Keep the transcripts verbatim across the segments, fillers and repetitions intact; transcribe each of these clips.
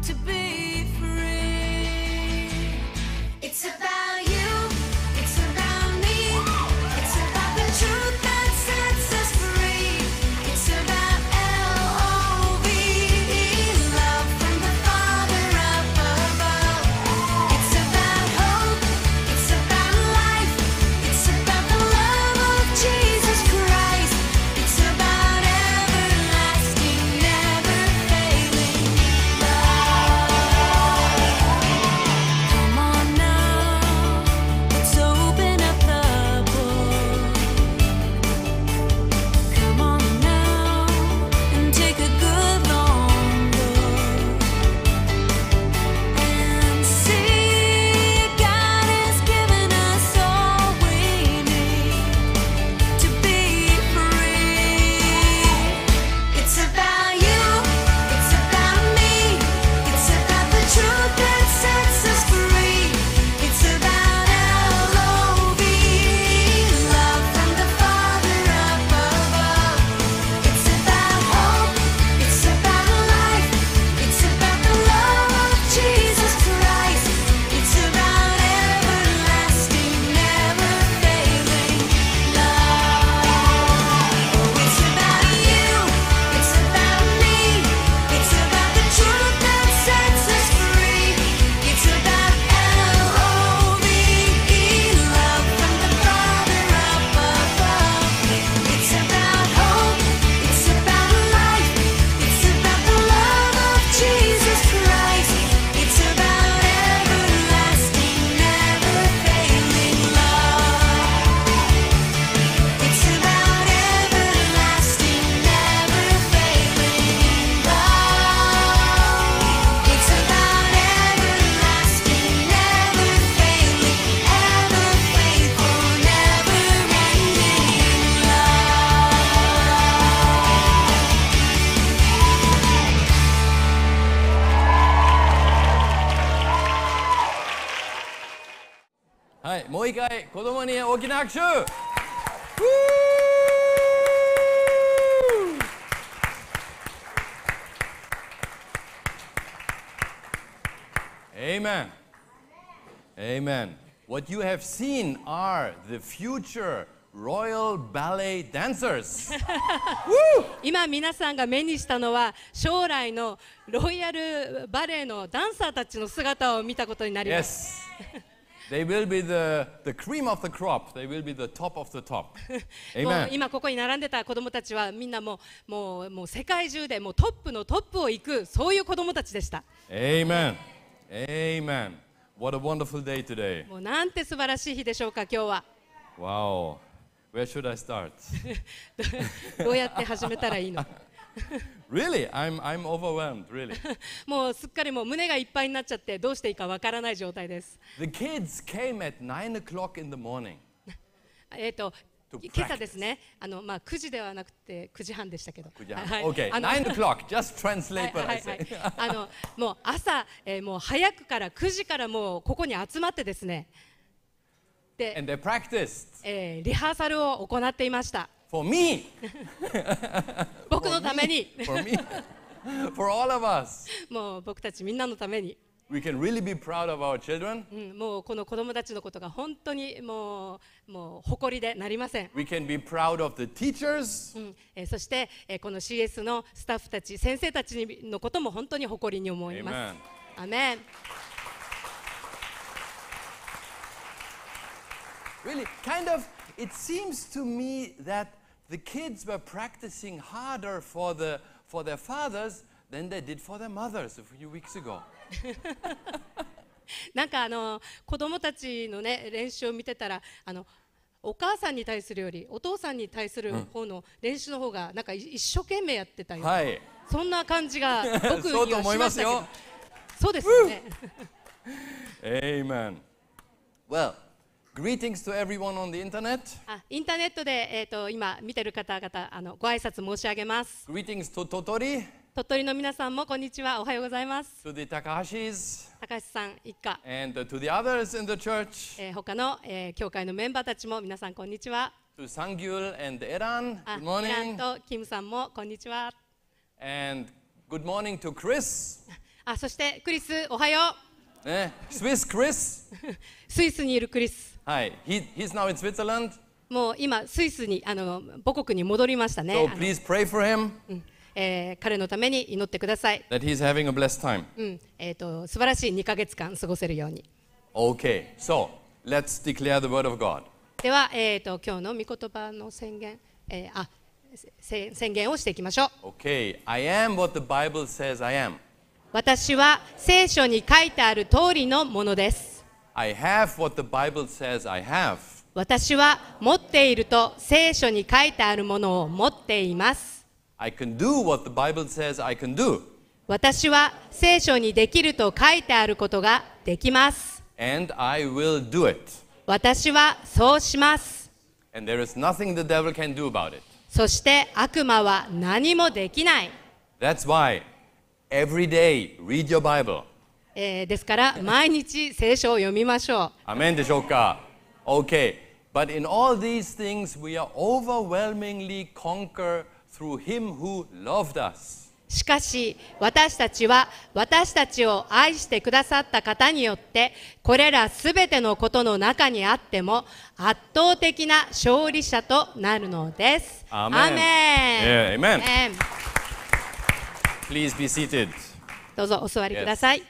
to be free. It's about you, it's about me, it's about the truth that sets us free. It's about L O V E, love from the Father up above. It's about hope, it's about life, it's about the love of Jesus Christ. It's about everlasting, never failing love. Come on now, let's open up the book. Come on now and take a good long look and see God has given us all we need to be free. It's about you, it's about me, it's about the truth that sets us free. It's about L O V E, love from the Father up above. It's about hope, it's about life, it's about the love of Jesus Christ. It's about everlasting, never failing love. Oh, it's about you, it's about me, it's about the truth that sets us free. It's about L O V E, love from the Father up above. It's about hope, it's about life, it's about the love of Jesus Christ. It's about everlasting, never failing love. It's about everlasting, never failing love. It's about everlasting, never failing, ever faithful, never ending love. はい、もう一回子供に大きな拍手。Amen. Amen. What you have seen are the future Royal Ballet dancers. Woo! 今皆さんが目にしたのは将来のロイヤルバレエのダンサーたちの姿を見たことになります。 Yes. They will be the, the cream of the crop. They will be the top of the top. もう Amen. 今ここに並んでた子どもたちはみんなもうもうもう世界中でもうトップのトップを行くそういう子どもたちでした。 Amen. Amen. What a wonderful day today. もうなんて素晴らしい日でしょうか今日は。 Wow. Where should I start? どうやって始めたらいいの？ Really? I'm, I'm overwhelmed, really. もうすっかりもう胸がいっぱいになっちゃってどうしていいかわからない状態です。 The kids came at nine o'clock in the morning. えっと To 今朝ですね。あのまあくじではなくてくじはんでしたけど。はい Okay, あの nine o'clock. Just は translate い what は I いはい say. あのもう朝、えーもう早くからくじからもうここに集まってですね。で、 And they practiced えーリハーサルを行っていました。 for me. 僕のために、 For me. For all of us. もう僕たちみんなのために、 We can really be proud of our children. うん、もうこの子供たちのことが本当にもうもう誇りでなりません。 We can be proud of the teachers. うんえーそして、えーこの シーエス のスタッフたち、先生たちのことも本当に誇りに思います。 Amen. アメン。 Really, kind of, it seems to me that the kids were practicing harder for, the, for their fathers than they did for their mothers a few weeks ago. なんかあの子供たちのね練習を見てたら、あのお母さんに対するよりお父さんに対する方の練習の方がなんか一生懸命やってたよ、 はい。 そんな感じが僕にはしましたけど。 そうと思いますよ。 そうですよね。 Amen. Well, greetings to everyone on the internet. あ、インターネットで、えー、と今見てる方々あのご挨拶申し上げます。 Greetings to Totori, 鳥取の皆さんもこんにちは、おはようございます。 to the Takahashis, 高橋さん一家、 and uh, to the others in the church, えー、他の、えー、教会のメンバーたちも皆さんこんにちは。 to Sangyul and Eran. あ、 Good イラン morning. とキムさんもこんにちは。 And good morning to Chris. あ、そしてクリス、おはよう。 ね、Swiss Chris. スイスにいるクリス。 Hi. He, he's now in Switzerland. もう今スイスにあの母国に戻りましたね。 So あの please pray for him うんえー彼のために祈ってください。 that he's having a blessed time. うんえー、と素晴らしいにかげつかん過ごせるように。 Okay, so let's declare the word of God. では、えー、と今日の御言葉の宣言、えーあせ宣言をしていきましょう。 Okay, I am what the Bible says I am. 私は聖書に書いてある通りのものです。 I have what the Bible says I have. 私は持っていると聖書に書いてあるものを持っています。 I can do what the Bible says I can do. 私は聖書にできると書いてあることができます。 And I will do it. 私はそうします。 And there is nothing the devil can do about it. そして悪魔は何もできない。 That's why every day read your Bible. えーですから毎日聖書を読みましょう。 Amen でしょうか? Okay, but in all these things we are overwhelmingly conquer through him who loved us. しかし私たちは私たちを愛してくださった方によってこれらすべてのことの中にあっても圧倒的な勝利者となるのです。 Amen. アーメン。 Yeah, amen. アーメン Please be seated. どうぞお座りください。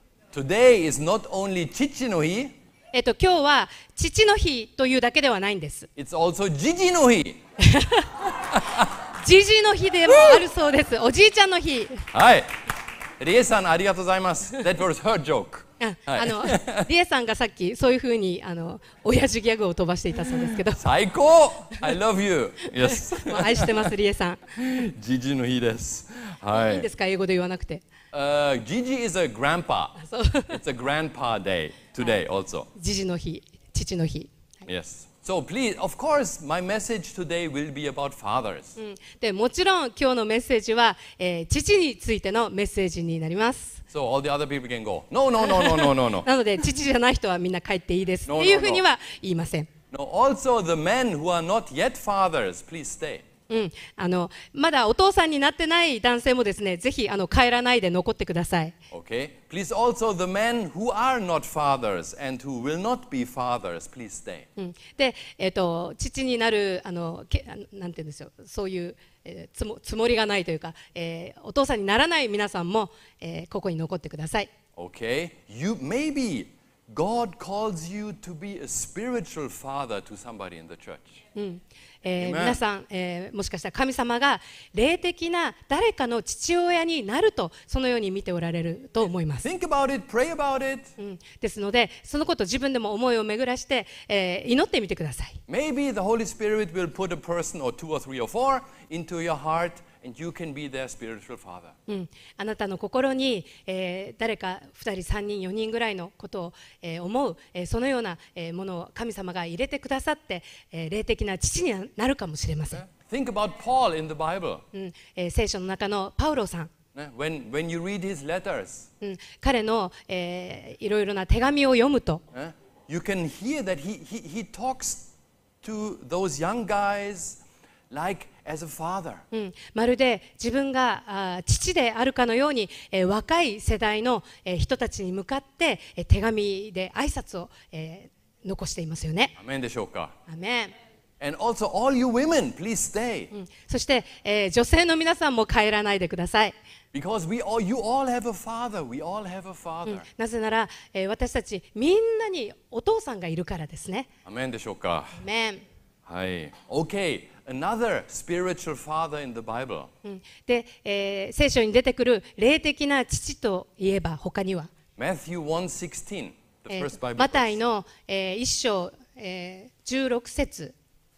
Today is not only Chichi no hi, えっと今日は父の日というだけではないんです。 it's also Gigi no hi. じじの日でもあるそうです。おじいちゃんの日。 はい。リエさんありがとうございます。That was her joke. ああのリエさんがさっきそういうふうにあの親父ギャグを飛ばしていたそうですけど、 最高 I love you. Yes. もう愛してますリエさん。 Gigiの日です。 いはいい。 んですか英語で言わなくて。 Uh, Gigi is a grandpa. そう It's a grandpa day today also. じじの日、父の日。 Yes. So please, of course, my message today will be about fathers. うんでもちろん今日のメッセージは、えー父についてのメッセージになります。 So all the other people can go. No, no, no, no, no, no, no. なので父じゃない人はみんな帰っていいです No, っていう no, ふうには言いません。 No, also the men who are not yet fathers, please stay. うん、あのまだお父さんになってない男性もですね、ぜひあの帰らないで残ってください。 Okay? Please also the men who are not fathers and who will not be fathers, please stay. うん、で、えっと父になるあのけあのなんていうんですよ、そういう、えーつもつもりがないというか、えーお父さんにならない皆さんも、えーここに残ってください。 Okay? You maybe God calls you to be a spiritual father to somebody in the church. うんえー Amen. 皆さん、えーもしかしたら神様が霊的な誰かの父親になるとそのように見ておられると思います。 Think about it, pray about it. うん、ですのでそのこと自分でも思いを巡らして、えー祈ってみてください。 Maybe the Holy Spirit will put a person or two or three or four into your heart and you can be their spiritual father. うん、あなたの心に、えー誰かふたりさんにんよにんぐらいのことを、えー思う、えーそのような、えーものを神様が入れてくださって、えー霊的な父になるかもしれません。 Think about Paul in the Bible. うんえー聖書の中のパウロさん、 When, when you read his letters, うん、彼の、えーいろいろな手紙を読むと、 eh, you can hear that he, he, he talks to those young guys like as a father. うん、まるで自分があー父であるかのように、えー若い世代の、えー人たちに向かって、えー手紙で挨拶を、えー残していますよね。 Amen でしょうか? アメン。 And also all you women, please stay. うんそして、えー女性の皆さんも帰らないでください。 Because we all, you all have a father. We all have a うん father. なぜなら、えー私たちみんなにお父さんがいるからですね。 Amen でしょうか? アメン。 はい. Okay, another spiritual father in the Bible. うんで、えー聖書に出てくる霊的な父といえば他には、 Matthew one sixteen, the え first ー Bible マタイ verse. の、えー一章、えーじゅうろく節、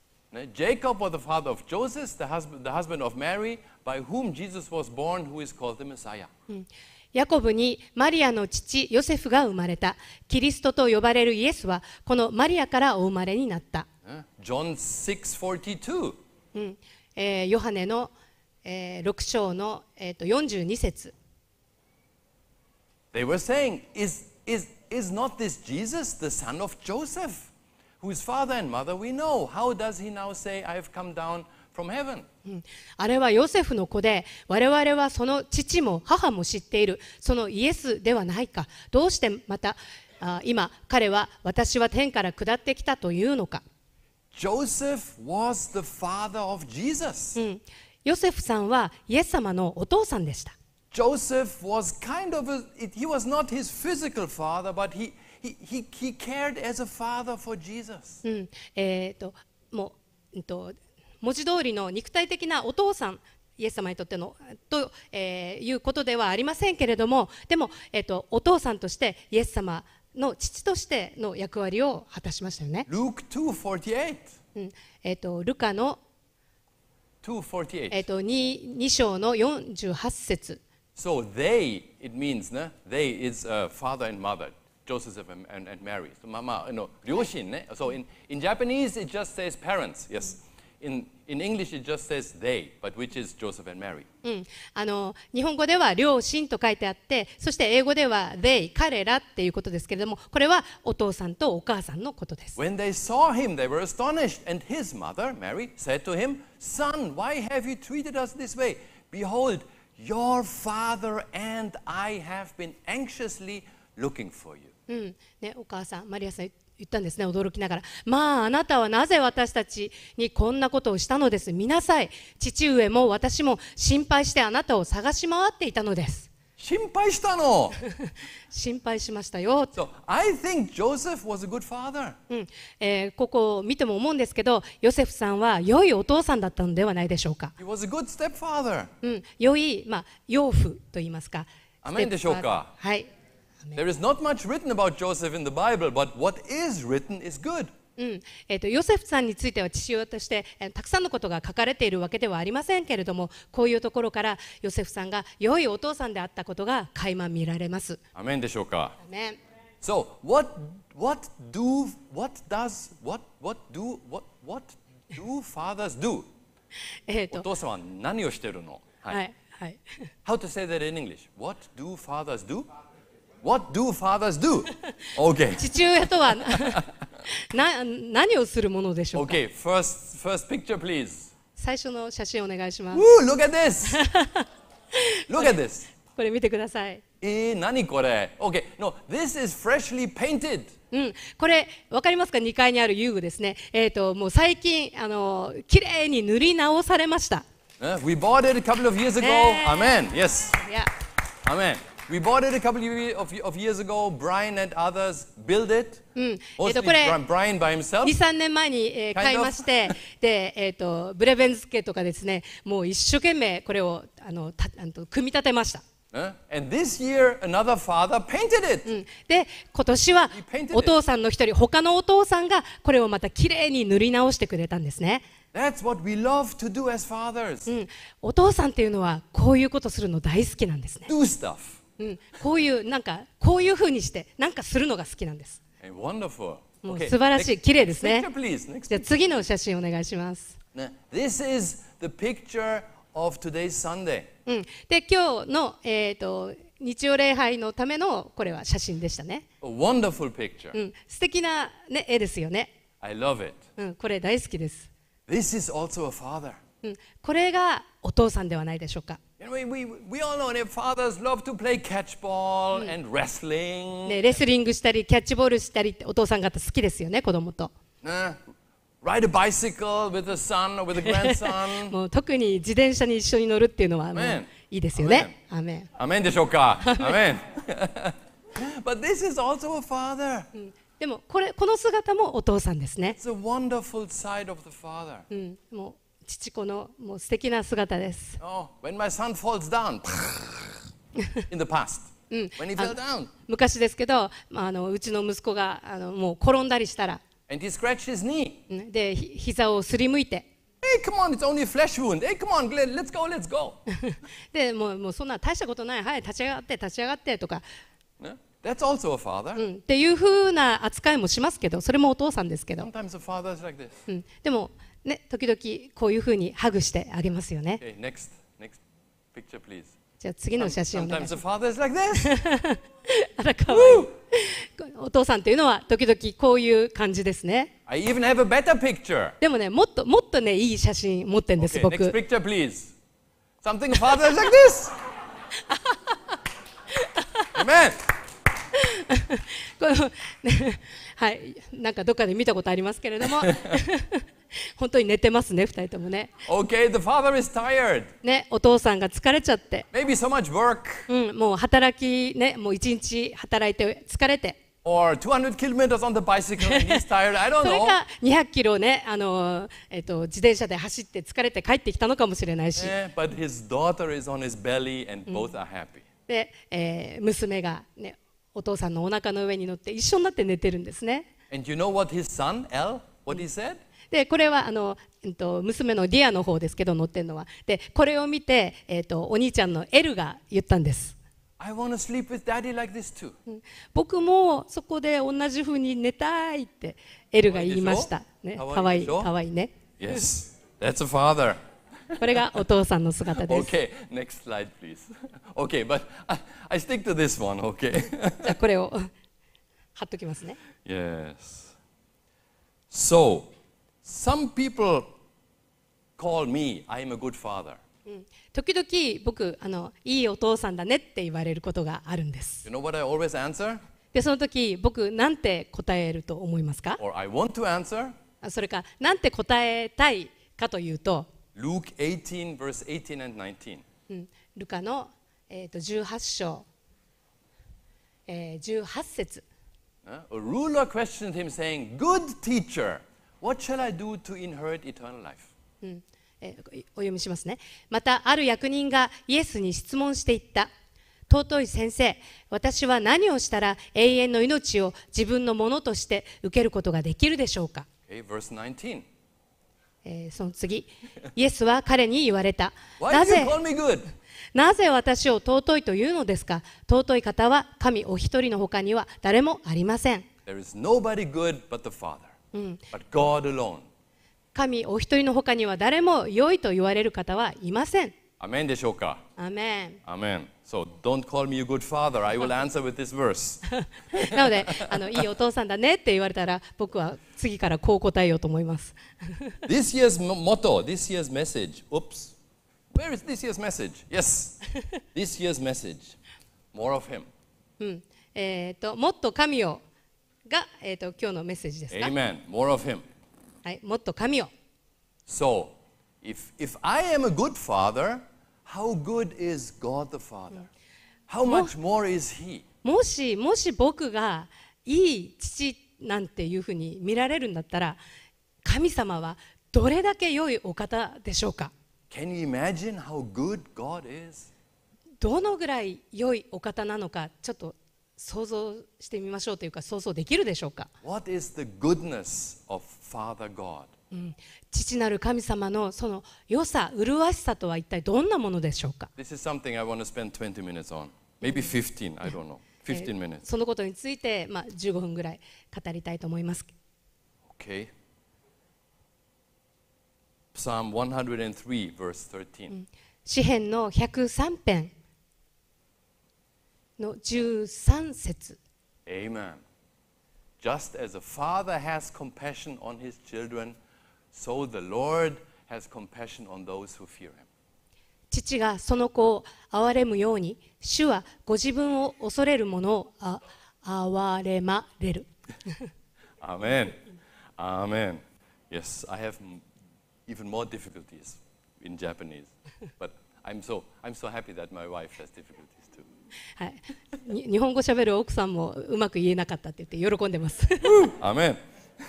Jacob was the father of Joseph, the husband, the husband of Mary, by whom Jesus was born, who is called the Messiah. ヤコブにマリアの父ヨセフが生まれた。キリストと呼ばれるイエスはこのマリアからお生まれになった。 Eh? John six forty-two. うんえーヨハネの、えーろく章の、えーとよんじゅうに節、 They were saying, is, is, is not this Jesus, the son of Joseph, whose father and mother we know? How does he now say, I have come down from heaven. うんあれはヨセフの子で、我々はその父も母も知っている、そのイエスではないか。どうしてまたあ今彼は私は天から下ってきたというのか。 Joseph was the father of Jesus. うんヨセフさんはイエス様のお父さんでした。 Joseph was kind of a, it, he was not his physical father, but he, he, he, he cared as a father for Jesus. うんえーともう、うんと文字通りの肉体的なお父さん、イエス様にとってのと、えーいうことではありませんけれども、でも、えーとお父さんとしてイエス様の父としての役割を果たしましたよね。 Luke two forty-eight. うんえーとルカの、 two forty-eight. えーと 2, 2章のよんじゅうはち節。 So they, it means, ne? They is uh, father and mother, Joseph and, and, and Mary. So mama, no, ryoshin, ne? So in, in Japanese it just says parents, yes. In, in English it just says they, but which is Joseph and Mary. うん、あの日本語では両親と書いてあって、そして英語では they 彼らっていうことですけれども、これはお父さんとお母さんのことです。 When they saw him, they were astonished, and his mother, Mary, said to him, Son, why have you treated us this way? Behold, your father and I have been anxiously looking for you. うんね、お母さんマリアさん言ったんですね、驚きながら。まああなたはなぜ私たちにこんなことをしたのです。見なさい、父上も私も心配してあなたを探し回っていたのです。 心配したの。 心配しましたよ。 So I think Joseph was a good father. うんえーここを見ても思うんですけど、ヨセフさんは良いお父さんだったのではないでしょうか。 He was a good stepfather. うん、良い、まあ、養父と言いますか。 アメンでしょうか。 はい。 There is not much written about Joseph in the Bible, but what is written is good. うんえー、とヨセフさんについては父親として、えーたくさんのことが書かれているわけではありませんけれども、こういうところからヨセフさんが良いお父さんであったことが垣間見られます。 アメンでしょうか。 アメン So what what do what does what what do what what do fathers do? えーとお父さんは何をしてるの？は。 はいいはい How to say that in English? What do fathers do? What do fathers do? Okay. 父親とはな何をするものでしょうか。 Okay. First first picture, please. 最初の写真お願いします。 Woo! Look at this. Look at this. これ見てください。 えー、何これ ?Okay. No, this is freshly painted. うん、これ分かりますか。にかいにある遊具ですね。えーともう最近あの綺麗に塗り直されました。 Uh, we bought it a couple of years ago. Eh. Amen. Yes. いや Amen. We bought it a couple of ye- of, of years ago. Brian and others built it. うんえー Mostly とこれ Bri- Brian by himself. にさんねんまえに、えー Kind of. 買いましてで、えー、とブレベンズケとかですね、もう一生懸命これをあのたあの組み立てました。 Uh, and this year, another father painted it. うんで今年は He painted it. お父さんの一人、他のお父さんがこれをまたきれいに塗り直してくれたんですね。 That's what we love to do as fathers. うん、お父さんっていうのはこういうことするの大好きなんですね。 Do stuff. うん、こういうなんかこういう風にしてなんかするのが好きなんです。 Hey, wonderful. もう Okay, 素晴らしい、 next 綺麗ですね picture,。please. Next じゃあ次の写真お願いします。 Now, this is the picture of today's Sunday. うん、で今日の、えー、と日曜礼拝のためのこれは写真でしたね。 A wonderful picture. うん、素敵な、ね、絵ですよね。 I love it. うん、これ大好きです。 This is also a father. うん、これがお父さんではないでしょうか。 You know, we, we, we all know that fathers love to play catchball and wrestling. ね、レスリングしたりキャッチボールしたりってお父さん方好きですよね、子供と。 Uh, ride a bicycle with a son or with a grandson. もう特に自転車に一緒に乗るっていうのはもう Amen. いいですよね。アーメン。 Amen でしょうか Amen. But this is also a father. うんでもこれこの姿もお父さんですね。 It's a wonderful side of the father. うん、もう父子のもう素敵な姿です。 Oh, when my son falls down in the past. When he fell down 昔ですけど、まあ、あのうちの息子があのもう転んだりしたら、 and he scratched his knee. うんでひ膝をすりむいて、 Hey, come on, it's only a flesh wound. Hey, come on, let- let's go, let's go. でもうもうそんな大したことない、はい立ち上がって立ち上がってとか、 Yeah? That's also a father. うん、っていう風な扱いもしますけど、それもお父さんですけど、 Sometimes a father is like this. うん、でもね時々こういう風にハグしてあげますよね。 Okay, next, next picture, please. じゃあ次の写真お願い Sometimes し a ます。 father is like this. あらかわいい。 お父さんというのは時々こういう感じですね。 I even have a better picture. でもね、もっともっとね、いい写真持ってるんです、 Okay, 僕。 next picture, please. Something a father is like this. Amen. このはい、なんかどっかで見たことありますけれども本当に寝てますね、ふたりともね。 Okay, the father is tired. ね、お父さんが疲れちゃって、 Maybe so much work. うん、もう働きね、もう一日働いて疲れて、 Or two hundred kilometers on the bicycle and he's tired. I don't それ know. かにひゃっキロね、あのえっと自転車で走って疲れて帰ってきたのかもしれないし、 Yeah, but his daughter is on his belly and both are happy. で、えー娘がね、お父さんのお腹の上に乗って一緒になって寝てるんですね。 And you know what his son, L, what he said? でこれはあの、えっと、娘のディアの方ですけど、乗ってるのは。でこれを見て、えっと、お兄ちゃんのエルが言ったんです。 I want to sleep with daddy like this too. 僕もそこで同じ風に寝たいってエルが言いました。ね、かわいい、かわいいね。 Yes, that's a father. これがお父さんの姿です。 Okay, next slide, please. Okay, but I, I stick to this one, okay? じゃあこれを貼っときますね。 Yes. So, some people call me, I'm a good father. 時々僕あのいいお父さんだねって言われることがあるんです。 You know what I always answer? でその時僕なんて答えると思いますか？ Or I want to answer? あそれかなんて答えたいかというと、 Luke eighteen, verse eighteen and nineteen. うん、ルカの、えー、とじゅうはち章、えー、じゅうはち節。 Uh, A ruler questioned him, saying, Good teacher, what shall I do to inherit eternal life? うんえーお読みしますね。またある役人がイエスに質問していった。尊い先生、私は何をしたら永遠の命を自分のものとして受けることができるでしょうか？ Okay, verse nineteen. えーその次、イエスは彼に言われた。 Why な do you ぜ call me good? なぜ私を尊いというのですか？尊い方は神お一人の他には誰もありません。 There is nobody good but the Father, but God alone. 神お一人の他には誰も良いと言われる方はいません。 Amen でしょうか？ アーメン。 Amen. So don't call me a good father. I will answer with this verse. なのであのいいお父さんだねって言われたら僕は次からこう答えようと思います。 This year's mo- motto, this year's message. Oops. Where is this year's message? Yes. This year's message. More of Him. うんえー、ともっと神をが、えー、と今日のメッセージですか？ Amen. More of Him. はい、もっと神を。 So, if, if I am a good father, how good is God the Father? How much more is He? もしもし僕がいい父なんていうふうに見られるんだったら、神様はどれだけ良いお方でしょうか？ Can you imagine how good God is? どのぐらい良いお方なのか、ちょっと想像してみましょうというか、想像できるでしょうか？ What is the goodness of Father God? うん父なる神様のその良さ、麗しさとは一体どんなものでしょうか？ This is something I want to spend twenty minutes on. Maybe fifteen, I don't know. え fifteen ー minutes. そのことについて、まあ、じゅうごふんぐらい語りたいと思います。 Okay. Psalm one oh three, verse thirteen. 詩編のひゃくさん編のじゅうさん節。 Amen. Just as a father has compassion on his children, so the Lord has compassion on those who fear him. 父がその子を憐れむように、主はご自分を恐れる者をあ憐れまれる。 Amen. Amen. Yes, I have m- even more difficulties in Japanese, but I'm so I'm so happy that my wife has difficulties too. はい、に日本語しゃべる奥さんもうまく言えなかったって言って喜んでます。 Amen.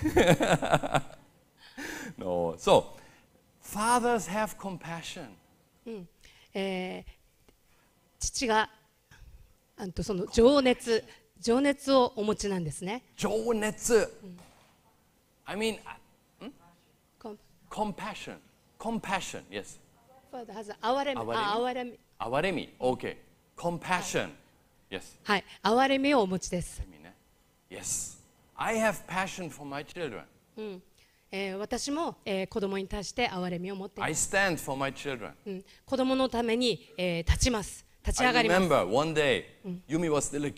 No, so fathers have compassion. えー父があんとその情熱情熱をお持ちなんですね。 情熱. I mean, uh, コン compassion. Compassion, yes. 哀れみ、あ哀れみ、 Awaremi, okay. Compassion, yes. はい、哀れみをお持ちです。 I mean, eh? Yes. I have passion for my children. うんえー私も、えー子供に対して哀れみを持っていま I す。 stand for my children. うん、子供のために、えー立ちます。立ち I 上がります。 remember one day, Yumi was still a kid.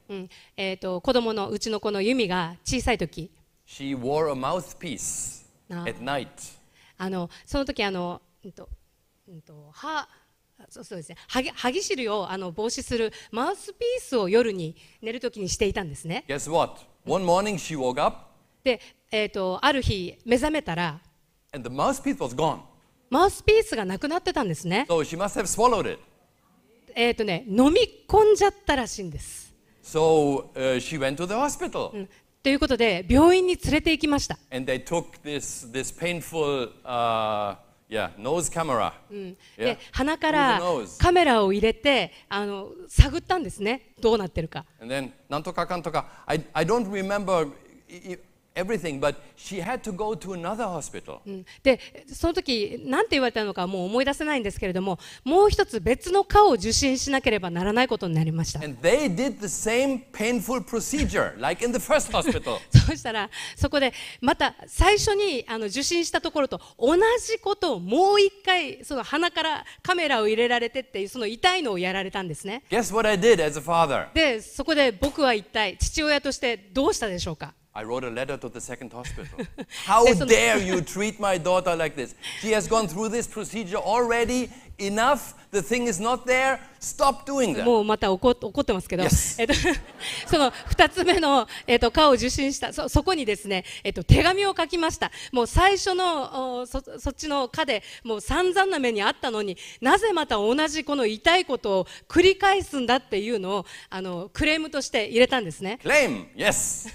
うんえー、と子供のうちの子のユミが小さい時 she wore a mouthpiece Ah. at night. あのその時あの、うんとうんとはそうそうですね、歯ぎ歯ぎしりをあの防止するマウスピースを夜に寝る時にしていたんですね。 Guess what? One morning she woke up で、えー、とある日目覚めたら and the mouthpiece was gone. マウスピースがなくなってたんですね。 So she must have swallowed it. えーとね、飲み込んじゃったらしいんです。 So uh, she went to the hospital うんということで病院に連れて行きました。 and they took this, this painful uh, yeah, nose camera. で Yeah. 鼻か Through ら the nose. カメラを入れてあの探ったんですね、どうなってるか。 And then, nantoka kantoka, I, I don't remember i- i- everything, but she had to go to another hospital. うんでその時何て言われたのかもう思い出せないんですけれども、もう一つ別の科を受診しなければならないことになりました。 And they did the same painful procedure, like in the first hospital. そうしたらそこでまた最初にあの受診したところと同じことをもう一回その鼻からカメラを入れられてっていうその痛いのをやられたんですね。 Guess what I did as a father? でそこで僕は一体父親としてどうしたでしょうか。 I wrote a letter to the second hospital. How There's some- dare you treat my daughter like this? She has gone through this procedure already. Enough. The thing is not there. Stop doing that. もうまた怒っ怒ってますけど、 Yes. えっと、そのふたつめの、えっと、科を受診した そ, そこにですね、えっと、手紙を書きました。もう最初のお そ, そっちの科でもう散々な目にあったのになぜまた同じこの痛いことを繰り返すんだっていうのをあのクレームとして入れたんですね。 Claim. Yes.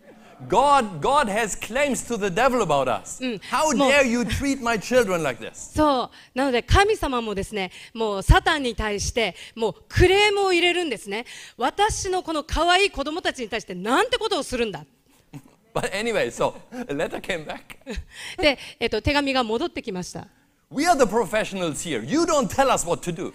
God, God has claims to the devil about us. How Mo- dare you treat my children like this? そうなので神様もですねもうサタンに対してもうクレームを入れるんですね。私のこの可愛い子供たちに対してなんてことをするんだ。 But anyway, so a letter came back. で、えっと、手紙が戻ってきました。 We are the professionals here. You don't tell us what to do.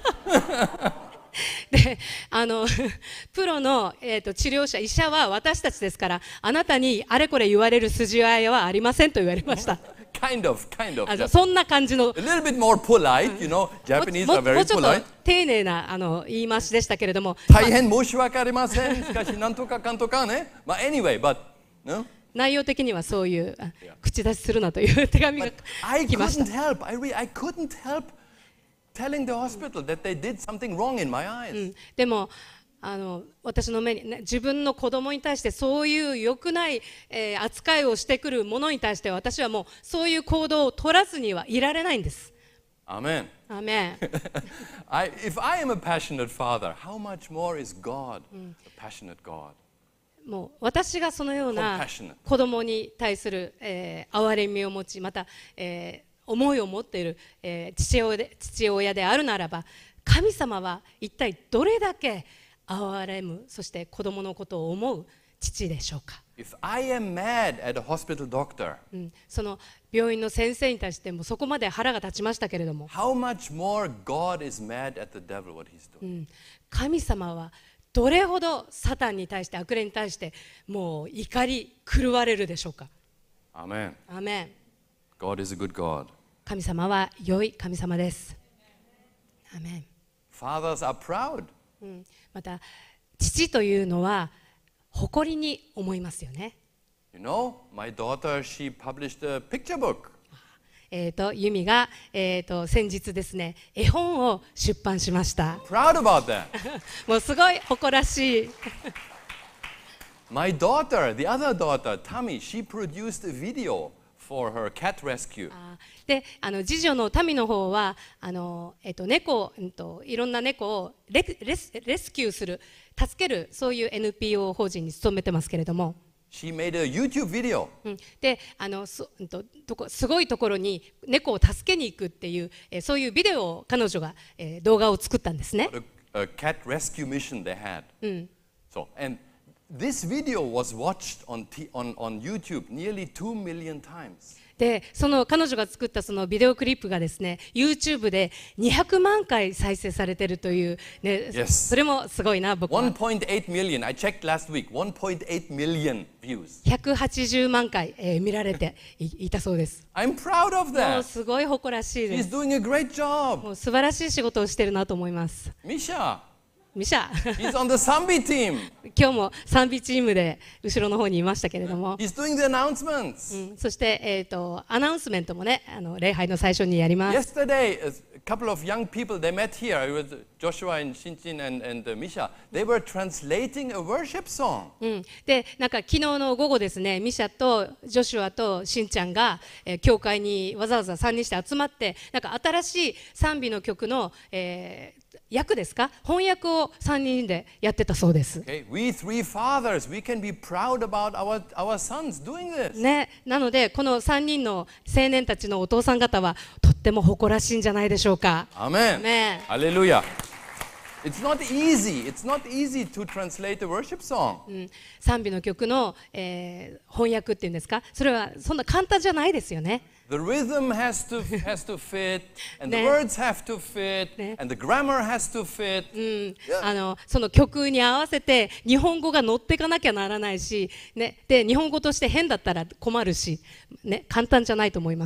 であのプロの、えー、と治療者医者は私たちですからあなたにあれこれ言われる筋合いはありませんと言われました。 Kind of, kind of. あの Just そんな感じの a little bit more polite, you know. も Japanese も are も very うちょっと polite. 丁寧なあの言い回しでしたけれども、 大変申し訳ありません。しかし、なんとかかんとかね。まあ、anyway, but, no? 内容的にはそういうあ口出しするなという手紙が But I 来ました couldn't。help. I, re- I couldn't help telling the hospital that they did something wrong in my eyes. うんでもあの私の目に、ね、自分の子供に対してそういう良くない、えー扱いをしてくるものに対して私はもうそういう行動を取らずにはいられないんです。 Amen. アーメン I, if I am a passionate father, how much more is God a passionate God? もう私がそのような Compassionate. 子供に対する、えー憐れみを持ちまた、えー思いを持っている、えー父親で、父親であるならば神様は一体どれだけ憐れむそして子供のことを思う父でしょうか。 If I am mad at a hospital doctor, うんその病院の先生に対してもそこまで腹が立ちましたけれども、 how much more God is mad at the devil, what he's う doing? ん神様はどれほどサタンに対して悪霊に対してもう怒り狂われるでしょうか。 Amen. アーメン God is a good God. 神様は良い神様です。アーメン Fathers are proud. うんまた父というのは誇りに思いますよね。 You know, my daughter, she published a picture book. えー、とユミが、えー、と先日ですね絵本を出版しました。 Proud about that. もうすごい誇らしい。 My daughter, the other daughter, Tammy, she produced a video for her cat rescue. あーであの次女の民の方はあの、えー、と猫を、うんと、いろんな猫をレレスレスキューする助けるそういう エヌピーオー 法人に勤めてますけれども、 She made a YouTube video. うん、であのそ、うんと、どこすごいところに猫を助けに行くっていう、えーそういうビデオを彼女が、えー動画を作ったんですね。 A, a cat rescue mission they had. So, and this video was watched on, t- on, on YouTube nearly two million times. でその彼女が作ったそのビデオクリップがですね YouTube でにひゃくまんかい再生されてるという、ね Yes. それもすごいな僕は。 one point eight million. I checked last week. one point eight million views. ひゃくはちじゅうまんかい、えー見られていいたそうです。 I'm proud of もう that. すごい誇らしいで She's す。 doing a great job. もう素晴らしい仕事をしてるなと思います。 Misha, ミシャ he's on the Sambi team. 今今日も賛美チームで後ろの方にいましたけれども、 He's doing the announcements. うん、そして、えー、とアナウンスメントもね、あの礼拝の最初にやります。 Yesterday, a couple of young people, they met here. It was Joshua and Shinchin and, and uh, Misha. They were translating a worship song. うん、でなんか昨日の午後ですね、ミシャとジョシュアとしんちゃんが、えー教会にわざわざさんにんして集まって、なんか新しい賛美の曲の、えー訳ですか、翻訳をさんにんでやってたそうです。 Okay? We three fathers, we can be proud about our, our sons doing this. ね、なのでこのさんにんの青年たちのお父さん方はとっても誇らしいんじゃないでしょうか。 Amen. Amen. Hallelujah. It's not easy. It's not easy to translate a worship song. うん、賛美の曲の、えー翻訳っていうんですか、それはそんな簡単じゃないですよね。 The rhythm has to, has to fit, and the 네. words have to fit, 네. and the grammar has to fit. うん、 Yeah. あのその曲に合わせて日本語が乗っていかなきゃならないし、ね、で日本語として変だったら困るし、ね、簡単じゃないと思います。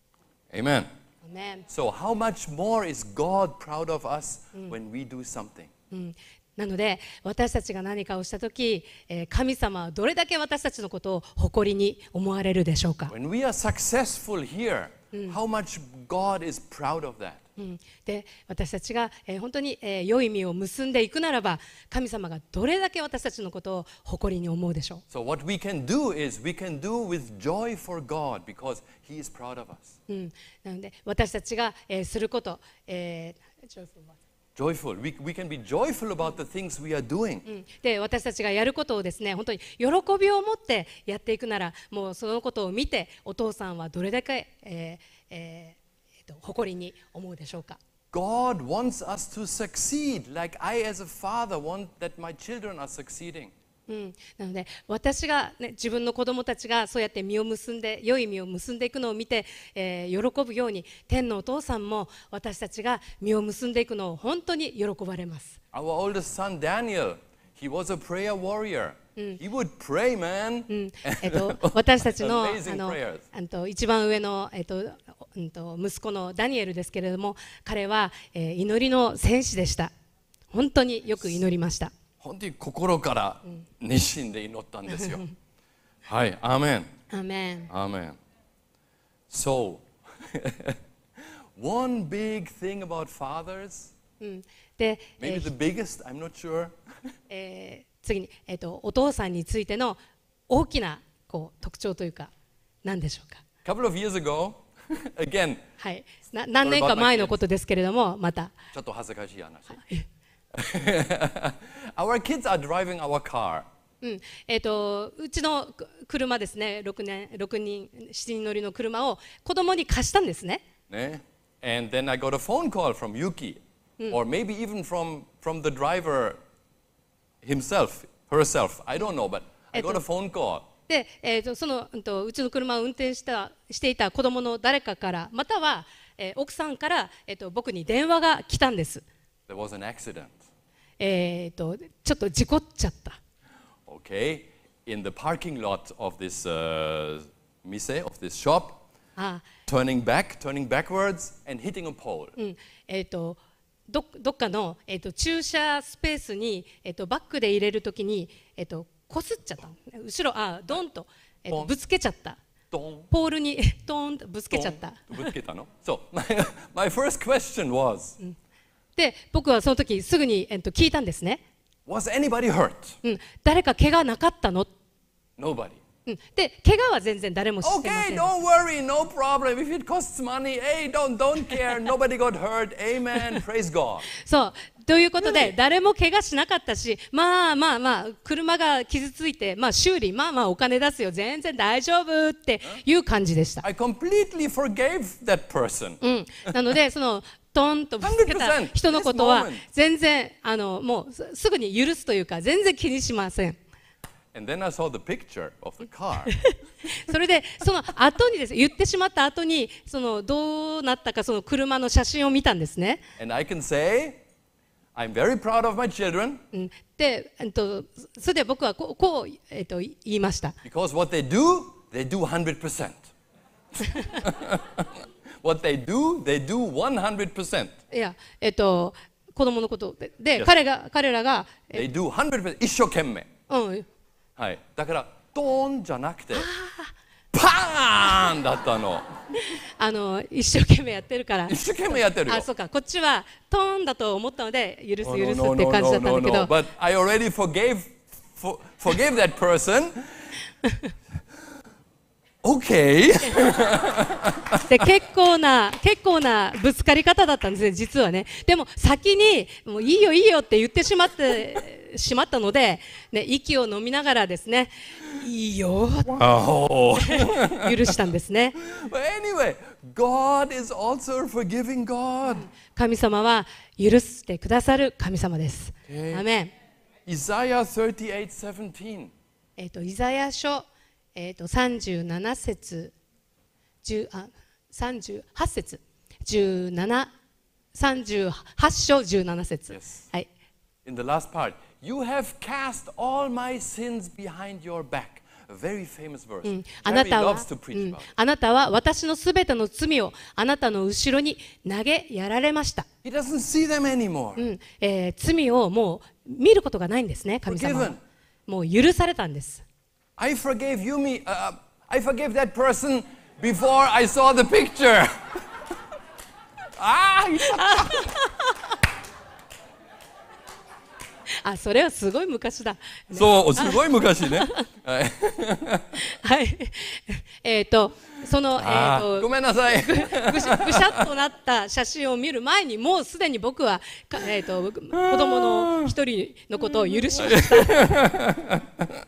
Amen. Amen. So how much more is God proud of us when we do something? うん、なので私たちが何かをしたとき、えー神様はどれだけ私たちのことを誇りに思われるでしょうか。 When we are successful here, how much God is proud of that? うん、で私たちが、えー本当に、えー良い実を結んでいくならば、神様がどれだけ私たちのことを誇りに思うでしょ So what we can do is we can do with joy for God because He is proud of us. う。うん、なので私たちが、えーすること、えー Joyful. We, we can be joyful about the things we are doing. うん、で私たちがやることをですね、本当に喜びを持ってやっていくなら、もうそのことを見てお父さんはどれだけ、えーえーえーと誇りに思うでしょうか。 God wants us to succeed like I as a father want that my children are succeeding. うん、なので私が、ね、自分の子供たちがそうやって実を結んで良い実を結んでいくのを見て、えー喜ぶように、天のお父さんも私たちが実を結んでいくのを本当に喜ばれます。 Our oldest son Daniel, he was a prayer warrior. He would pray, man. うんえっと、私たちの Amazing あの prayers. あの一番上の、えっとうんと息子のダニエルですけれども、彼は、えー祈りの戦士でした。本当によく祈りました。 本当に心から熱心で祈ったんですよ。はい、アーメン。 アーメン。 アーメン。So, one big thing about fathers, うんで、え maybe ー the biggest, I'm not sure. えー次に、えっとお父さんについての大きなこう特徴というか何でしょうか。 A couple of years ago, again, はい、な何年か前のことですけれども、また、 ちょっと恥ずかしい話。Our kids are driving our car. うんえー、とうちのく車ですね、ろくねんろくにんしちにん乗りの車を子供に貸したんですね。 ね? And then I got a phone call from Yuki, or maybe even from, from the driver himself, herself. I don't know, but I got a phone call. で、えー、とその、うん、とうちの車を運転したしていた子供の誰かから、または、えー奥さんから、えー、と僕に電話が来たんです。 There was an accident. えー、とちょっと事故っちゃった。 Okay, in the parking lot of this uh, mise, of this shop, あ turning back, turning backwards, and hitting a pole. うんえー、とどどっかの、えー、と駐車スペースに、えー、とバックで入れるときに、えー、とこすっちゃった。後ろあドンと、えー、とポンぶつけちゃった。 ドンポールにドーンとぶつけちゃった。 ぶつけたの? So my, my first question was, で僕はその時すぐに、えー、と聞いたんですね。 was anybody hurt? うん、誰か怪我なかったの、 Nobody. うん、で怪我は全然誰もしてませ Okay, ん。 don't worry, no problem. If it costs money, hey, don't, don't care. Nobody got hurt. Amen. Praise God. そうということで Really? 誰も怪我しなかったし、まあまあまあ車が傷ついて、まあ、修理まあまあお金出すよ、全然大丈夫っていう感じでした。 I completely forgave that person. うん、なのでそのトンとぶつけた人のことは This moment. 全然あのもうすすぐに許すというか全然気にしません。 And then I saw the picture of the car. それでその後にです言ってしまった後にそのどうなったかその車の写真を見たんですね。 And I can say, I'm very proud of my children うんで、えっと、それで僕はこう、こうえっと、言いました。 because what they do, they do one hundred percent. What they do, they do one hundred percent. いや、えっと、 子供のことで、で Yes. 彼が彼らが、え They do one hundred percent 一生懸命。 うん、 はい。だからドーンじゃなくてパーンだったの。 あの一生懸命やってるから。 一生懸命やってるよ。 あ、そうか。こっちはトーンだと思ったので許す No, 許す no, って no, 感じだ no, ったんだ no, け no. ど、 But I already forgave for, forgave that person. Okay. で結構な結構なぶつかり方だったんですね、実はね。でも先にもういいよいいよって言ってしまってしまったので、ね、息を飲みながらですね、いいよ Oh. 許したんですね。 But anyway, God is also a forgiving God. 神様は許してくださる神様です。アメン。 Isaiah thirty-eight seventeen. えっとイザヤ書、えっとさんじゅうなな節、じゅうあさんじゅうはち節、じゅうなな、さんじゅうはち章じゅうなな節。 Yes. はい。 In the last part, you have cast all my sins behind your back. A very famous verse. あな Jerry たは、 loves to preach うん about it. あなたは私のすべての罪をあなたの後ろに投げやられました。 He doesn't see them anymore. うんえー罪をもう見ることがないんですね、神様は Forgiven. もう許されたんです。 I forgave you me. Uh, I forgave that person before I saw the picture. ah, あ、それはすごい昔だ。 そう、すごい昔ね。はい。 はい。えっと、その、えあっと、 ーごめんなさい。 ぐしぐしゃっとなった写真を見る前にもうすでに僕は、かえっと、子供の一人のことを許しました。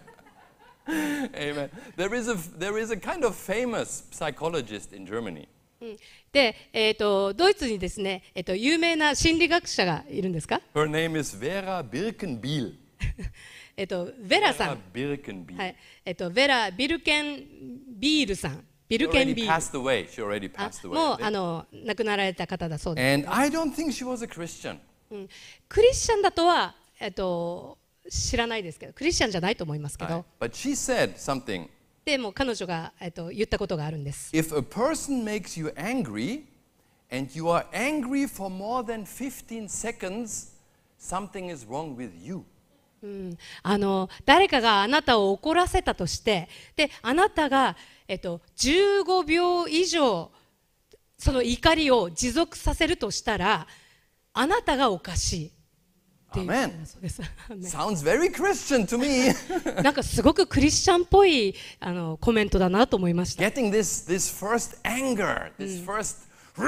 Amen. There is a there is a kind of famous psychologist in Germany. で、えっと、ドイツにですね、えっと、有名な心理学者がいるんですか？ Her name is Vera Birkenbiel. えっと、ベラさ Vera ん。 Birkenbiel. はい。えっと、ベラ・ビルケンビールさん。ビ She ルケン already ビール。 passed away. She already あ passed もう away. あの亡くなられた方だそうです。 And I don't think she was a Christian. うんクリスチャンだとは、えっと、知らないですけど、クリスチャンじゃないと思いますけど、 But she said something. でも彼女が、えっと、言ったことがあるんです。 If a person makes you angry and you are angry for more than fifteen seconds, something is wrong with you. あの誰かがあなたを怒らせたとして、であなたが、えっと、じゅうごびょう以上その怒りを持続させるとしたら、あなたがおかしいっていうことだそうです。アメン Sounds very Christian to me. なんかすごくクリスチャンっぽいあのコメントだなと思いました。 Getting this this first anger, this first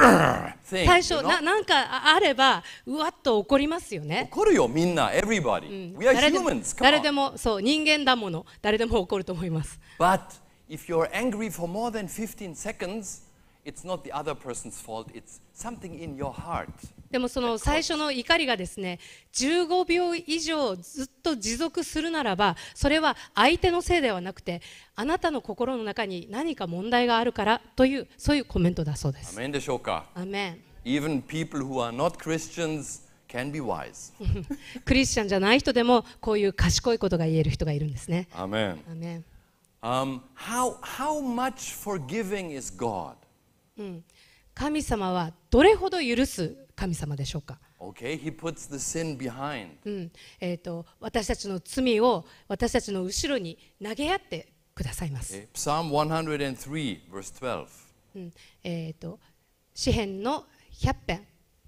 thing. 最初 you know? ななんかああればうわっと怒りますよね。 怒るよみんな everybody. We are 誰でも humans. Come 誰で on. もそう人間だもの、誰でも怒ると思います。 But if you're angry for more than fifteen seconds, it's not the other person's fault. It's something in your heart. でもその最初の怒りがですね、じゅうごびょう以上ずっと持続するならば、それは相手のせいではなくて、あなたの心の中に何か問題があるからという、そういうコメントだそうです。 Amen でしょうか? アメン。 Even people who are not Christians can be wise. クリスチャンじゃない人でもこういう賢いことが言える人がいるんですね。 Amen. アメン。 Um, how, how much forgiving is God? 神様はどれほど許す神様でしょうか。 Okay, He puts the sin behind. うんえー、と私たちの罪を私たちの後ろに投げやってくださいます。 Okay, Psalm one oh three, verse twelve. うんえー、と詩編のひゃっ編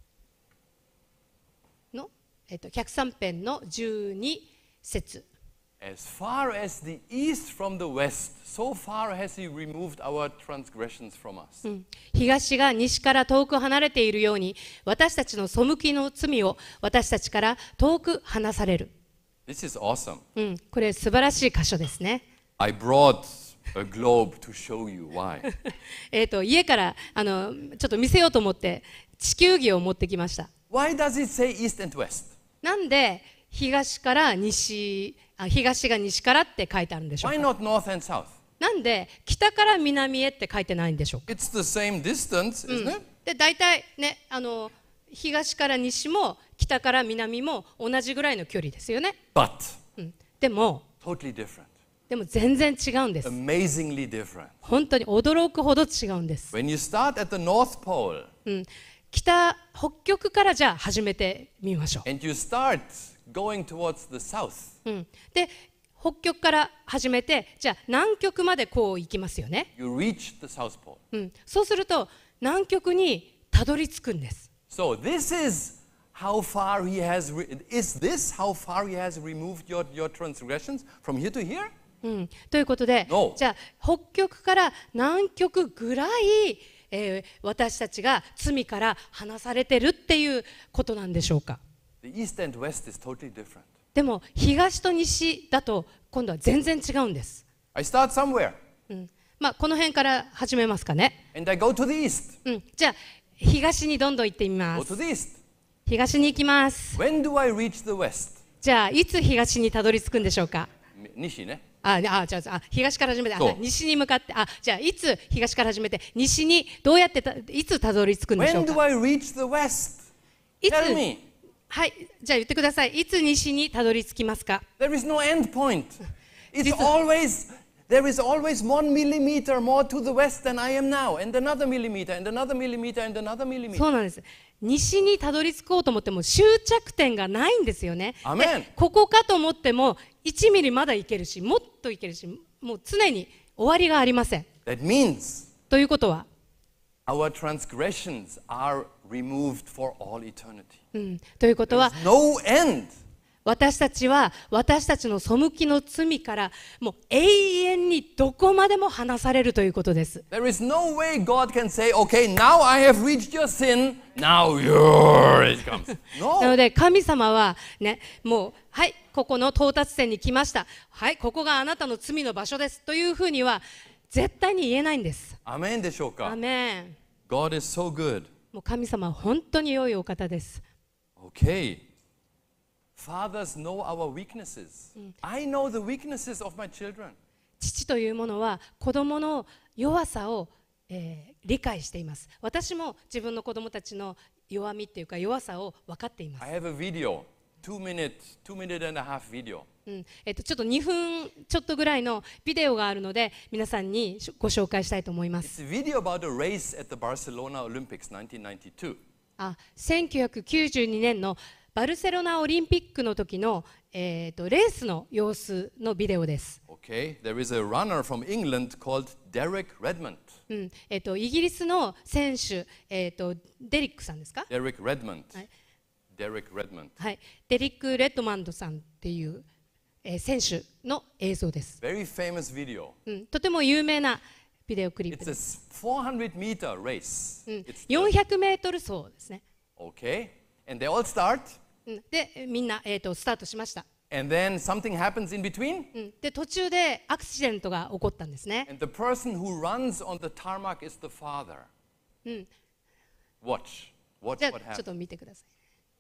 の、えー、とひゃくさん編のじゅうに節。 As far as the east from the west, so far has He removed our transgressions from us. うん東が西から遠く離れているように、私たちの背きの罪を私たちから遠く離される。 This is awesome. うん、これ素晴らしい箇所ですね。 I brought a globe to show you why. えー、と家からあのちょっと見せようと思って地球儀を持ってきました。 Why does it say east and west? なんで東から西あ東が西からって書いてあるんでしょう Why か。 not north and south? なんで北から南へって書いてないんでしょうか。 It's the same distance, isn't it? で大体ねあの東から西も北から南も同じぐらいの距離ですよね。 But うん、でも totally different. でも全然違うんです。 Amazingly different. 本当に驚くほど違うんです。 When you start at the North Pole, うん、 北北極からじゃあ始めてみましょ And you start going towards the south. う、うん、で北極から始めてじゃあ南極までこう行きますよね、 You reach the South Pole. うん、そうすると南極にたどり着くんです。 So this is how far he has, re- is this how far he has removed your, your transgressions from here to here? うん、ということで、 No. じゃあ北極から南極ぐらい、えー私たちが罪から離されてるっていうことなんでしょうか。 The east and west is totally different. でも東と西だと今度は全然違うんです、 I start somewhere うんまあ、この辺から始めますかね、 and I go to the east. うん、じゃあ東にどんどん行ってみま Go す。 to the east. 東に行きます。 When do I reach the west? じゃあいつ東にたどり着くんでしょうか。 西ね。 ああじゃああ東から始めてあそう西に向かってあじゃあいつ東から始めて西にどうやってたいつたどり着くんでしょう When do か。 I reach the west? いつ Tell me. はいじゃあ言ってください。いつ西にたどり着きますか。 There is no end point. It's 実 always, there is always one millimeter more to the west than I am now, and another millimeter, and another millimeter, and another millimeter. そうなんです。西にたどり着こうと思っても終着点がないんですよね。 アメンでここかと思ってもいちミリまだいけるしもっといけるしもう常に終わりがありません。 That means ということは、 our transgressions are removed for all eternity. うん、ということは No end. 私たちは私たちの背きの罪からもう永遠にどこまでも離されるということです。 There is no way God can say, okay, now I have reached your sin, now yours it comes. なの No. で神様はねもうはいここの到達点に来ましたはいここがあなたの罪の場所ですというふうには絶対に言えないんです。 アメンでしょうか。 アメン。 God is so good. もう神様は本当に良いお方です。 Okay. Fathers know our weaknesses. I know the weaknesses of my children. 父というものは子供の弱さを、えー理解しています。私も自分の子供たちの弱みっていうか弱さを分かっています。 I have a video, two minute, two minute and a half video. うんえっと、ちょっとにふんちょっとぐらいのビデオがあるので皆さんにご紹介したいと思いま It's す。 a video about a race at the Barcelona Olympics nineteen ninety-two. あせんきゅうひゃくきゅうじゅうにねんのバルセロナオリンピックの時の、えー、とレースの様子のビデオです。 Okay, there is a runner from England called Derek Redmond. うんえっと、イギリスの選手、えー、とデリックさんですか、 Derek Redmond. はい Derek Redmond. はい、デリック・レッドマンドさんっていう、えー選手の映像です、 Very famous video. うん、とても有名なビデオクリップ It's で a す、 four hundred meter race. うん It's よんひゃくメートル走ですね、 okay, and they all start, うん、でみんな、えー、とスタートしました、 and then something happens in between, うん、で途中でアクシデントが起こったんですね、 and the person who runs on the tarmac is the father. うん、 Watch. Watch じゃ what あちょっと happens. 見てください。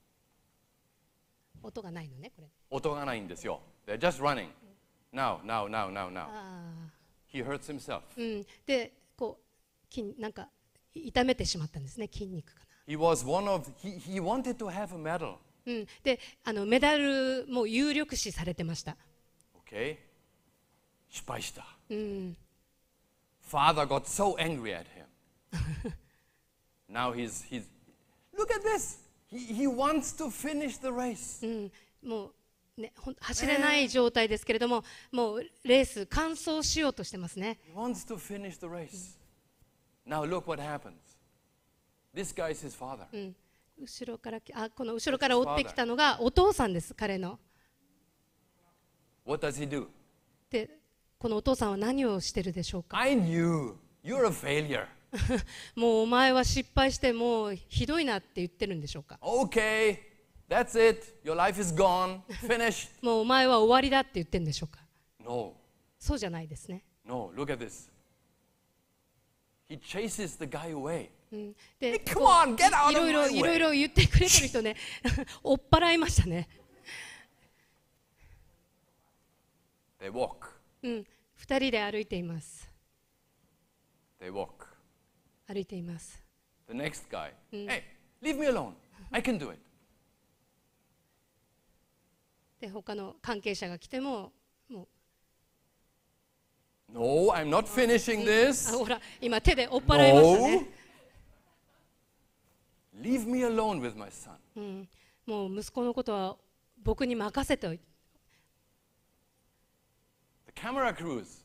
音がないのねこれ。 音がないんですよ. They're just running. Now, now, now, now, now. あ He hurts himself. ー、うん、でこう筋なんか痛めてしまったんですね、筋肉かな。 He was one of, he, he wanted to have a medal. うん、であのメダルも有力視されてました、 Okay? 失敗した. うん、 Father got so angry at him. Now he's, he's, look at this. He, he wants to finish the race. うん、もう、ね、ほん走れない状態ですけれども、もうレース完走しようとしてますね。 He wants to finish the race. Now look what happens. This guy is his father. うん、後ろからあこの後ろから追ってきたのがお父さんです、彼の。 What does he do? でこのお父さんは何をしてるでしょうか。 I knew you're a failure. もうお前は失敗してもうひどいなって言ってるんでしょうか。 Okay, that's it. Your life is gone. Finished. もうお前は終わりだって言ってるんでしょうか。 No, そうじゃないですね。 no, look at this. He chases the guy away. うん、で Hey, come on, get out いろ of いろ my いろい way. ろ言ってくれてる人ね追っ払いましたね。 They walk. うん、二人で歩いています。 They walk. 歩いています。 The next guy. Hey, leave me alone. I can do it. で他の関係者が来てもも No, I'm not finishing う this. あほら今手で追っ払いましたね。 No. Leave me alone with my son. うん、もう息子のことは僕に任せておいて、 The camera crews.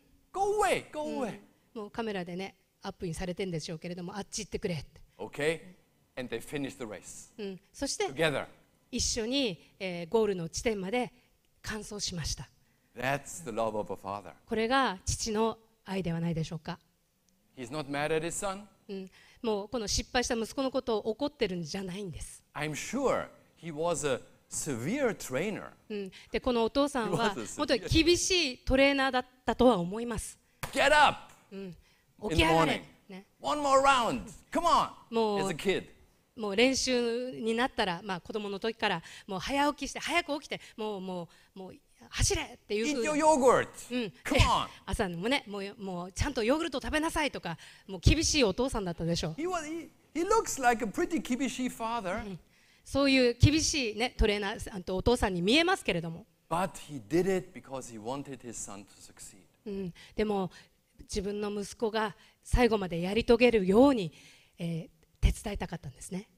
Go away, go away. もうカメラでねアップにされてるんでしょうけれども、あっち行ってくれって、 Okay? And they finish the race うん、そして together. 一緒に、えーゴールの地点まで完走しました。 That's the love of a father. これが父の愛ではないでしょうか。 He's not mad at his son. うん、もうこの失敗した息子のことを怒ってるんじゃないんです I'm sure he was a severe trainer. うん、でこのお父さんは He was a severe- 本当に厳しいトレーナーだったとは思います。 Get up 起 in き the 上がれ morning. ね、 One more round. Come on. もう As a kid. もう練習になったら、まあ、子供の時からもう早起きして早く起きてもうもうもう走れっていう Eat ふう your に、 yogurt. うん、 Come on. 朝もねもうもうちゃんとヨーグルト食べなさいとか、もう厳しいお父さんだったでしょう。 He was. He, he looks like a pretty kibishi father, そういう厳しい、ね、トレーナーあとお父さんに見えますけれども、 but he did it because he wanted his son to succeed. うん、でも自分の息子が最後までやり遂げるように、えー手伝いたかったんですね。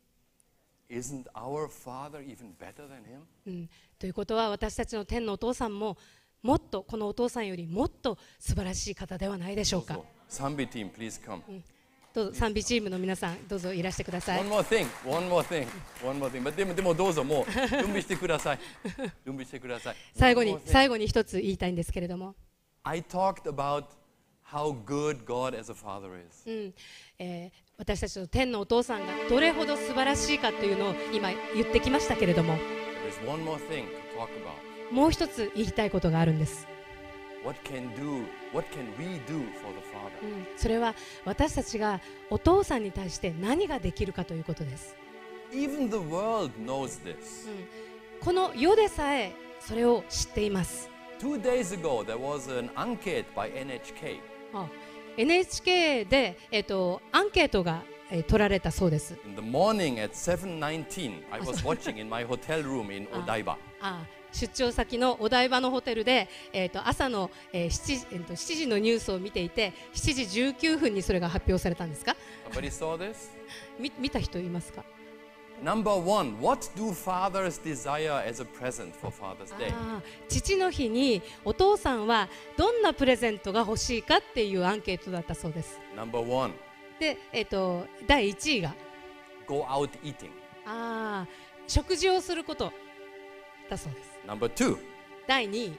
Isn't our father even better than him? うん、ということは私たちの天のお父さんももっとこのお父さんよりもっと素晴らしい方ではないでしょうか。 So, Sambi team, please come. どうぞ賛美チームの皆さんどうぞいらしてください。 One more thing. One more thing. One more thing. But でもでもどうぞもう準備してください。準備してください。 最後 One に more thing. 最後に一つ言いたいんですけれども、 I talked about how good God as a father is. うんえー私たちの天のお父さんがどれほど素晴らしいかというのを今言ってきましたけれども、 There is one more thing to talk about. もう一つ言いたいことがあるんです。 What can do? What can we do for the う father? ん、それは私たちがお父さんに対して何ができるかということです。 Even the world knows this. この世でさえそれを知っています。 Two days ago, there was an enquete by エヌエイチケー. あ エヌエイチケー で、えっと、アンケートが、えー取られたそうです。 In the morning at seven nineteen, I was watching in my hotel room in Odaiba. あ出張先のお台場のホテルで、えー、と朝の、えー 7, 時えーとしちじのニュースを見ていてしちじじゅうきゅうふんにそれが発表されたんですか？ Somebody saw this? み見た人いますか？ Number one, what do fathers desire as a present for Father's Day? あ父の日にお父さんはどんなプレゼントが欲しいかっていうアンケートだったそうです。 Number one, で、えー、とだいいちいが go out eating. あ食事をすることだそうです。 Number two, だいにい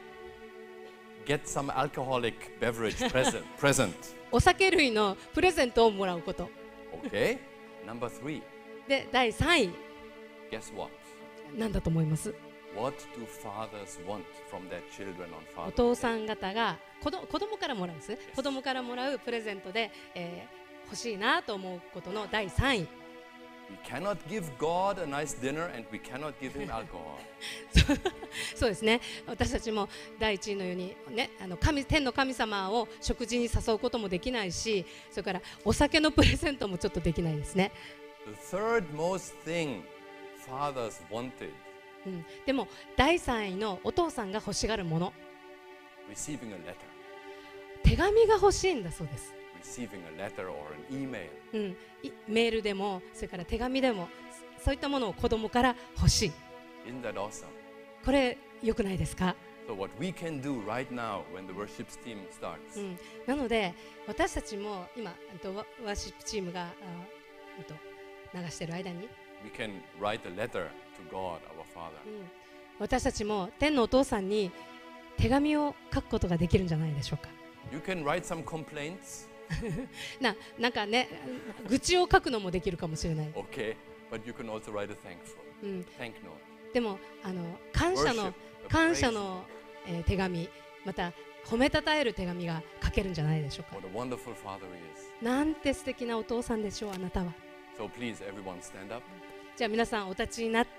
get some alcoholic beverage present. present. お酒類のプレゼントをもらうこと Okay? Number three, でだいさんい guess what? なんだと思います？ What do fathers want from their children on お Father's 父 Day? さん方が子ど子供からもらうんですね。子供からもらうプレゼントで、えー欲しいなと思うことのだいさんい We cannot give God a nice dinner and we cannot give him alcohol. そうですね。私たちもだいいちいのように、ね、あの神天の神様を食事に誘うこともできないし、それからお酒のプレゼントもちょっとできないですね。 The third most thing fathers wanted, うん、でもだいさんいのお父さんが欲しがるもの、 receiving a letter. 手紙が欲しいんだそうです。 Receiving a letter or an email. うん、いメールでもそれから手紙でもそういったものを子供から欲しい。 Isn't that awesome? これ良くないですか？ So what we can do right now when the worship team starts, うん、なので私たちも今えっとワワーシップチームがあえっと流している間に、 we can write a letter to God, our Father. うん、私たちも天のお父さんに手紙を書くことができるんじゃないでしょうか。 You can write some complaints, な, なんかね愚痴を書くのもできるかもしれない、 okay, but you can also write a thankful, うん、 thank note. でもあの感謝 Worship, の a 感謝 praise の、えー手紙、また褒めたたえる手紙が書けるんじゃないでしょうか。 What a wonderful Father he is. なんて素敵なお父さんでしょう、あなたは。 So please, everyone, stand up じゃあ皆さんお立ちになって、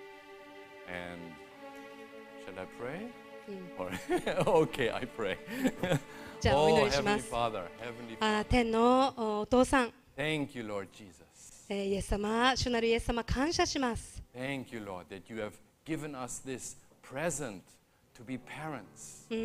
and shall I pray? うん Or okay, I pray. じゃあお祈 Oh, りしま Heavenly す。 Father, Heavenly あ Father, ー天のおお父さん、 thank you, Lord Jesus. えーイエス様、主なるイエス様、感謝します。 Thank you, Lord, that you have given us this present to be parents. うん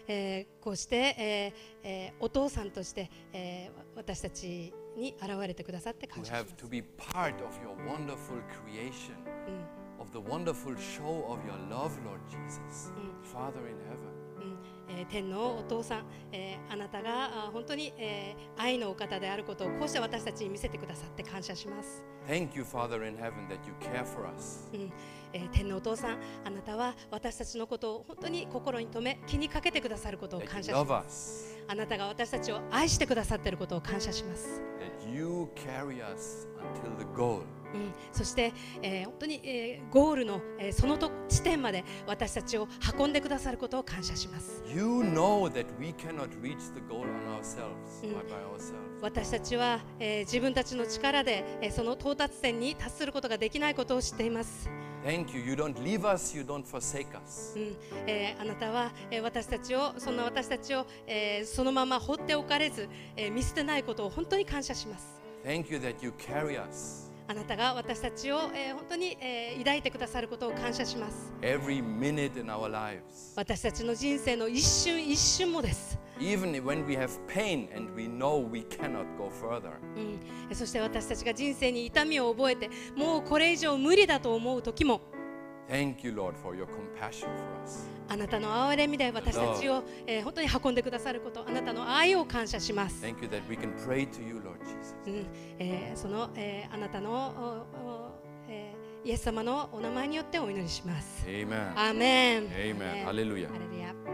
えーこうして、えーえーお父さんとして、えー私たちに現れてくださって To 感謝し have ます to be part of your wonderful creation, of the wonderful show of your love, Lord Jesus, Father in heaven. うんえー天のお父さん、えーあなたがあ本当に、えー愛のお方であることをこうして私たちに見せてくださって感謝します、 Thank you, Father in heaven, that you care for us. うんえー天のお父さん、あなたは私たちのことを本当に心に留め気にかけてくださることを That 感 you 謝し love ます us. あなたが私たちを愛してくださっていることを感謝します、 That you carry us until the goal. うん、そして、えー本当に、えーゴールの、えーそのと地点まで私たちを運んでくださることを感謝します You know that we cannot reach the goal on ourselves, by, by ourselves. 私たちは、えー自分たちの力で、えーその到達点に達することができないことを知っています、 Thank you. You don't leave us, you don't forsake us. うんえーあなたは、えー私たちをそんな私たちを、えーそのまま放っておかれず、えー見捨てないことを本当に感謝します Thank you that you carry us あなたが私たちを、えー本当に、えー抱いてくださることを感謝します every minute in our lives. 私たちの人生の一瞬一瞬もです、 Even when we have pain and we know we cannot go further. うんえーそして私たちが人生に痛みを覚えてもうこれ以上無理だと思う時も Thank you, Lord, for your compassion for us. あなたの憐れみで私たちを、えー本当に運んでくださることあなたの愛を感謝します、 Thank you that we can pray to you, Lord Jesus. うんえーその、えーあなたの、おおえーイエス様のお名前によってお祈りします。 Amen. アーメン。 Amen. Hallelujah. ハレルヤ。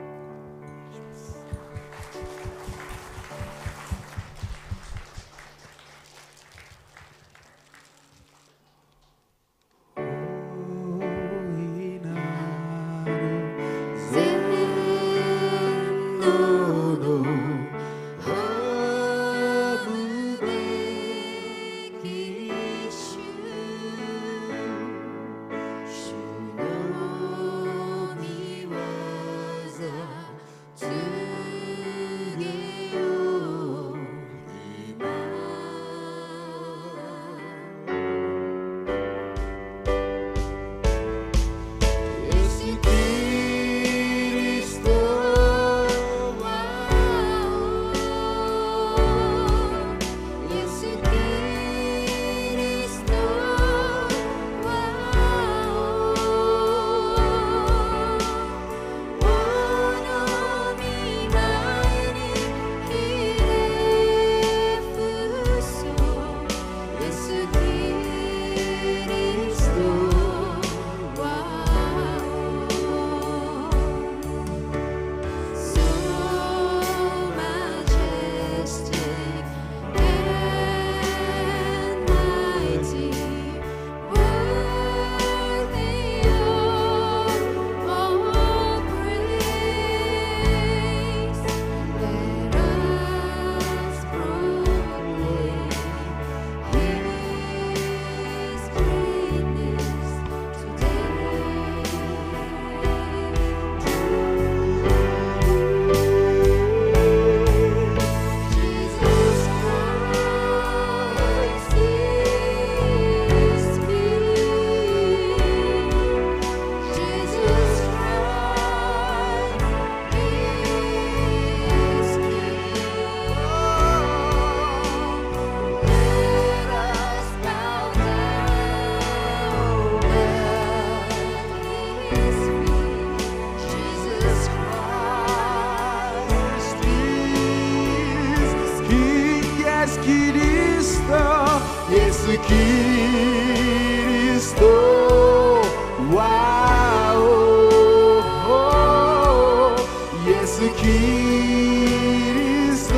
キリストわおイエスキリスト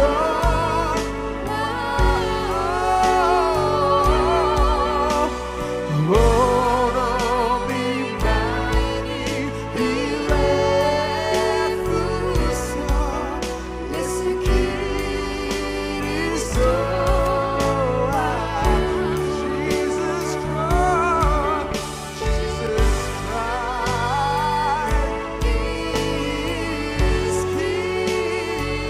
おの御前にひれ伏そうイエスキリスト「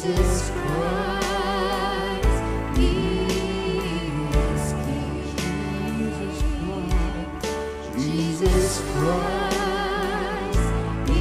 Jesus Christ is King. Jesus Christ is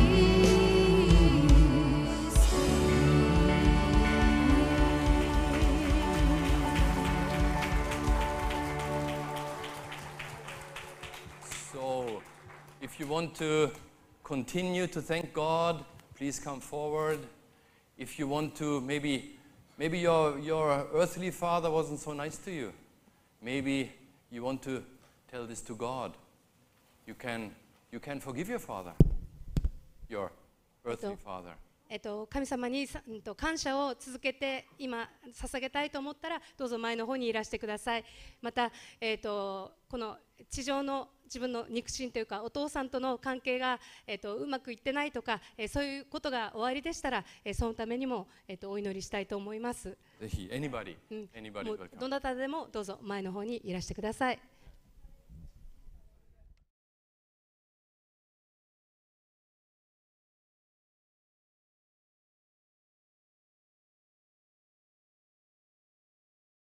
So, if you want to continue to thank God, please come forward. If you want to, maybe, maybe your, your earthly father wasn't so nice to you. Maybe you want to tell this to God. You can, you can forgive your father, your earthly father. えっと、神様にさうんと感謝を続けて今捧げたいと思ったらどうぞ前の方にいらしてください。また、えっと、この地上の自分の肉親というかお父さんとの関係が、えっと、うまくいってないとか、えーそういうことがおありでしたら、えーそのためにも、えっと、お祈りしたいと思います。 ぜひ、anybody, うん anybody もう welcome. どなたでもどうぞ前の方にいらしてください。